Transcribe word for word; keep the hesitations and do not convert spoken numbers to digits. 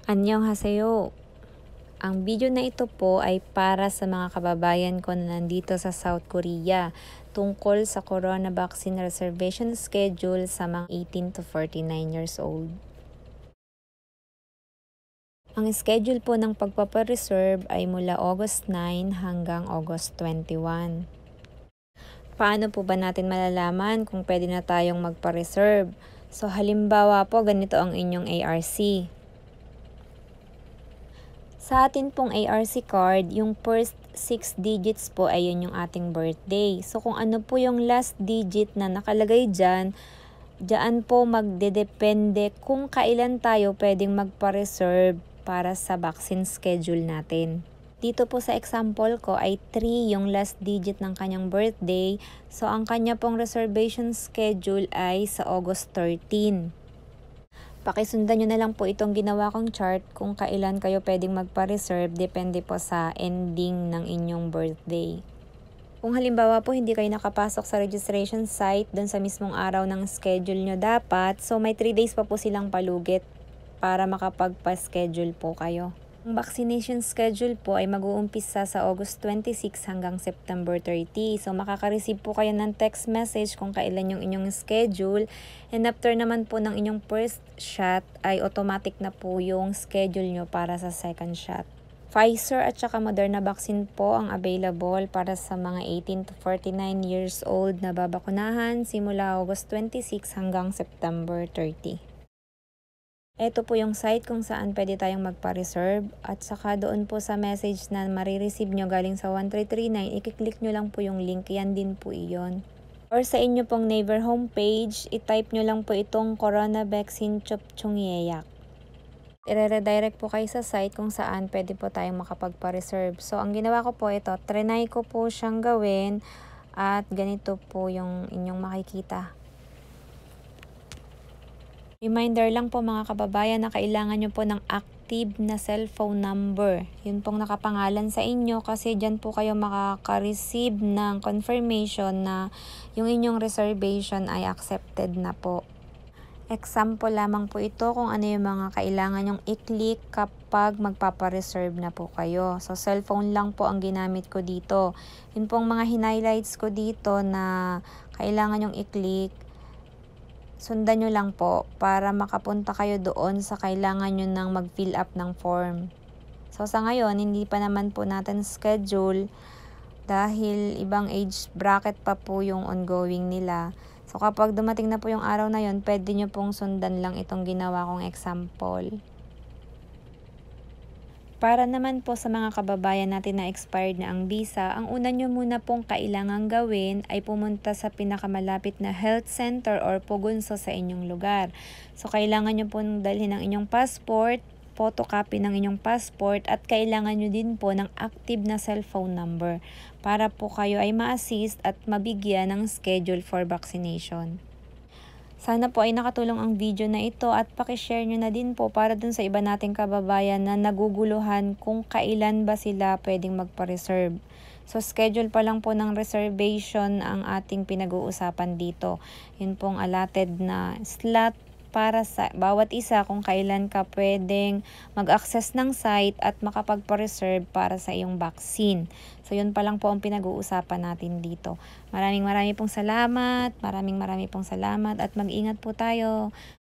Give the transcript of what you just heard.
Annyeonghaseyo! Ang video na ito po ay para sa mga kababayan ko na nandito sa South Korea tungkol sa Corona Vaccine Reservation Schedule sa mga eighteen to forty-nine years old. Ang schedule po ng pagpapareserve ay mula August nine hanggang August twenty-one. Paano po ba natin malalaman kung pwede na tayong magpa-reserve? So halimbawa po, ganito ang inyong A R C. Sa atin pong A R C card, yung first six digits po ay yun yung ating birthday. So kung ano po yung last digit na nakalagay dyan, dyan po magdedepende kung kailan tayo pwedeng magpa-reserve para sa vaccine schedule natin. Dito po sa example ko ay three yung last digit ng kanyang birthday. So ang kanya pong reservation schedule ay sa August thirteen. Pakisundan nyo na lang po itong ginawa kong chart kung kailan kayo pwedeng magpa-reserve, depende po sa ending ng inyong birthday. Kung halimbawa po hindi kayo nakapasok sa registration site doon sa mismong araw ng schedule nyo dapat, so may three days pa po silang palugit para makapagpa-schedule po kayo. Ang vaccination schedule po ay mag-uumpisa sa August twenty-six hanggang September thirty. So makaka-receive po kayo ng text message kung kailan yung inyong schedule. And after naman po ng inyong first shot ay automatic na po yung schedule nyo para sa second shot. Pfizer at saka Moderna vaccine po ang available para sa mga eighteen to forty-nine years old na babakunahan simula August twenty-six hanggang September thirty. Ito po yung site kung saan pwede tayong magpa-reserve at saka doon po sa message na marireceive nyo galing sa one three three nine, i-click nyo lang po yung link, yan din po iyon. Or sa inyo pong neighbor homepage, i-type nyo lang po itong Corona Vaccine Chopchungyeyak. I-redirect po kayo sa site kung saan pwede po tayong makapagpa-reserve. So ang ginawa ko po ito, trinay ko po siyang gawin at ganito po yung inyong makikita. Reminder lang po mga kababayan na kailangan nyo po ng active na cellphone number. Yun pong nakapangalan sa inyo kasi dyan po kayo makaka-receive ng confirmation na yung inyong reservation ay accepted na po. Example lamang po ito kung ano yung mga kailangan nyong i-click kapag magpapa-reserve na po kayo. So cellphone lang po ang ginamit ko dito. Yun pong mga highlights ko dito na kailangan nyong i-click. Sundan nyo lang po para makapunta kayo doon sa kailangan nyo nang mag-fill up ng form. So sa ngayon, hindi pa naman po natin schedule dahil ibang age bracket pa po yung ongoing nila. So kapag dumating na po yung araw na yon, pwede nyo pong sundan lang itong ginawa kong example. Para naman po sa mga kababayan natin na expired na ang visa, ang una nyo muna pong kailangang gawin ay pumunta sa pinakamalapit na health center or pugunso sa inyong lugar. So kailangan nyo pong dalhin ang inyong passport, photocopy ng inyong passport at kailangan nyo din po ng active na cellphone number para po kayo ay ma-assist at mabigyan ng schedule for vaccination. Sana po ay nakatulong ang video na ito at pakishare nyo na din po para dun sa iba nating kababayan na naguguluhan kung kailan ba sila pwedeng magpa-reserve. So schedule pa lang po ng reservation ang ating pinag-uusapan dito. Yun pong allotted na slot para sa bawat isa kung kailan ka pwedeng mag-access ng site at makapagpa-reserve para sa iyong vaccine. So yun pa lang po ang pinag-uusapan natin dito. Maraming maraming pong salamat, maraming maraming pong salamat at mag-ingat po tayo.